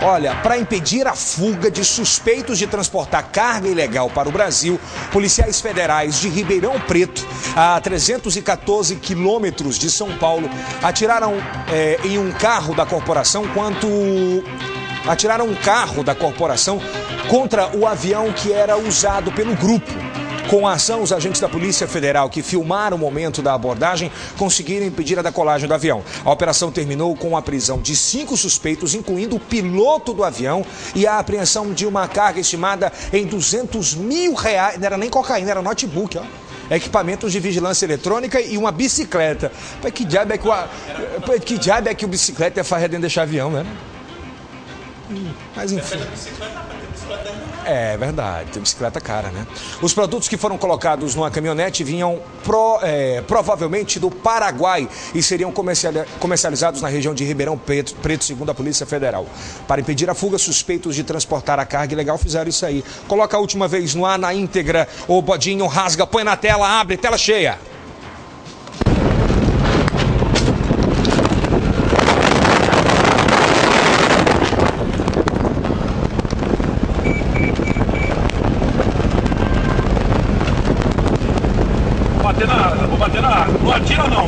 Olha, para impedir a fuga de suspeitos de transportar carga ilegal para o Brasil, policiais federais de Ribeirão Preto, a 314 quilômetros de São Paulo, atiraram em um carro da corporação contra o avião que era usado pelo grupo. Com a ação, os agentes da Polícia Federal que filmaram o momento da abordagem conseguiram impedir a decolagem do avião. A operação terminou com a prisão de 5 suspeitos, incluindo o piloto do avião, e a apreensão de uma carga estimada em R$200 mil. Não era nem cocaína, era notebook, ó. Equipamentos de vigilância eletrônica e uma bicicleta. Que diabo é que o bicicleta é farra dentro desse avião, né? Mas enfim. É verdade, tem bicicleta cara, né? Os produtos que foram colocados numa caminhonete vinham provavelmente do Paraguai e seriam comercializados na região de Ribeirão Preto, segundo a Polícia Federal. Para impedir a fuga, suspeitos de transportar a carga ilegal fizeram isso aí. Coloca a última vez no ar na íntegra, o bodinho rasga, põe na tela, abre, tela cheia. Vou bater na água. Não atira não.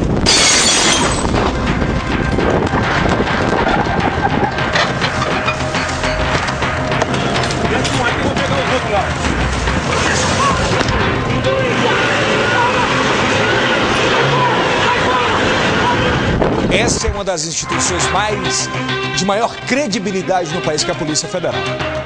Desce um aí que eu vou pegar os outros lá. Essa é uma das instituições de maior credibilidade no país, que é a Polícia Federal.